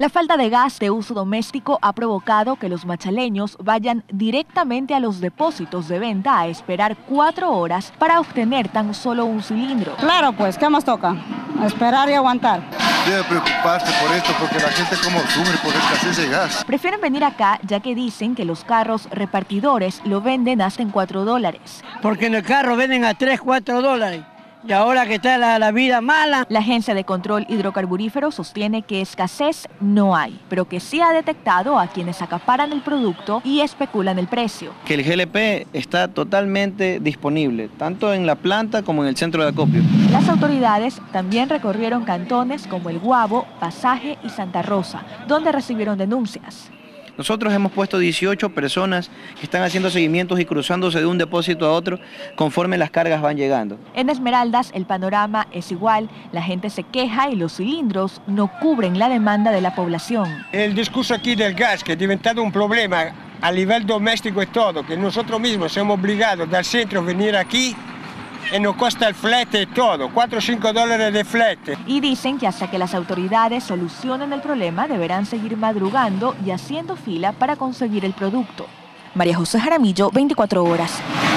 La falta de gas de uso doméstico ha provocado que los machaleños vayan directamente a los depósitos de venta a esperar 4 horas para obtener tan solo un cilindro. Claro, pues, ¿qué más toca? Esperar y aguantar. Debe preocuparse por esto porque la gente como sufre por escasez de gas. Prefieren venir acá ya que dicen que los carros repartidores lo venden hasta en $4. Porque en el carro venden a 3, 4 dólares. Y ahora que está la vida mala. La Agencia de Control Hidrocarburífero sostiene que escasez no hay, pero que sí ha detectado a quienes acaparan el producto y especulan el precio. Que el GLP está totalmente disponible, tanto en la planta como en el centro de acopio. Las autoridades también recorrieron cantones como El Guabo, Pasaje y Santa Rosa, donde recibieron denuncias. Nosotros hemos puesto 18 personas que están haciendo seguimientos y cruzándose de un depósito a otro conforme las cargas van llegando. En Esmeraldas el panorama es igual, la gente se queja y los cilindros no cubren la demanda de la población. El discurso aquí del gas, que ha diventado un problema a nivel doméstico y todo, que nosotros mismos somos obligados del centro a venir aquí y nos cuesta el flete y todo, 4 o 5 dólares de flete. Y dicen que hasta que las autoridades solucionen el problema deberán seguir madrugando y haciendo fila para conseguir el producto. María José Jaramillo, 24 horas.